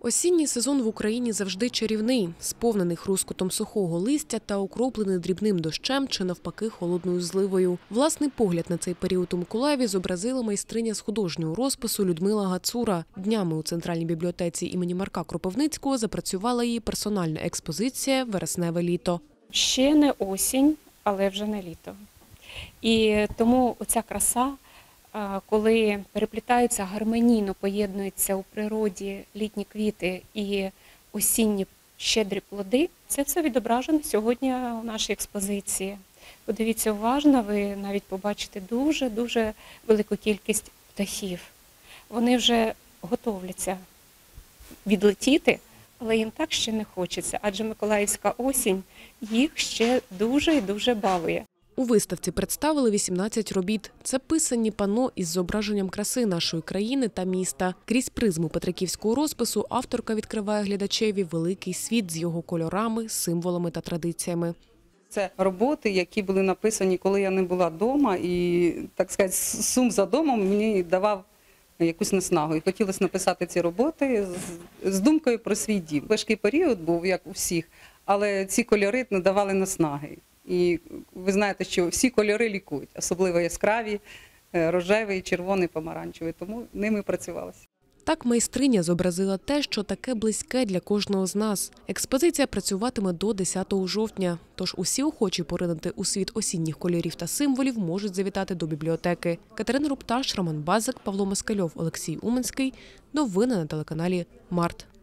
Осінній сезон в Україні завжди чарівний, сповнений хрускотом сухого листя та окроплений дрібним дощем чи навпаки холодною зливою. Власний погляд на цей період у Миколаєві зобразила майстриня з художнього розпису Людмила Гацура. Днями у Центральній бібліотеці імені Марка Кропивницького запрацювала її персональна експозиція «Вересневе літо». Ще не осінь, але вже не літо. І тому оця краса, коли переплітаються, гармонійно поєднуються у природі літні квіти і осінні щедрі плоди, це все відображено сьогодні у нашій експозиції. Подивіться уважно, ви навіть побачите дуже велику кількість птахів. Вони вже готовляться відлетіти, але їм так ще не хочеться, адже миколаївська осінь їх ще дуже і дуже балує. У виставці представили 18 робіт. Це писані панно із зображенням краси нашої країни та міста. Крізь призму петриківського розпису авторка відкриває глядачеві великий світ з його кольорами, символами та традиціями. Це роботи, які були написані, коли я не була вдома, і, так сказати, сум за домом мені давав якусь наснагу. І хотілося написати ці роботи з думкою про свій дім. Важкий період був, як у всіх, але ці кольори надавали наснаги. І ви знаєте, що всі кольори лікують, особливо яскраві, рожевий, червоний, помаранчевий, тому ними працювалося. Так майстриня зобразила те, що таке близьке для кожного з нас. Експозиція працюватиме до 10 жовтня, тож усі охочі поринути у світ осінніх кольорів та символів можуть завітати до бібліотеки. Катерина Рупташ, Роман Базик, Павло Москальов, Олексій Уманський. Новини на телеканалі «Март».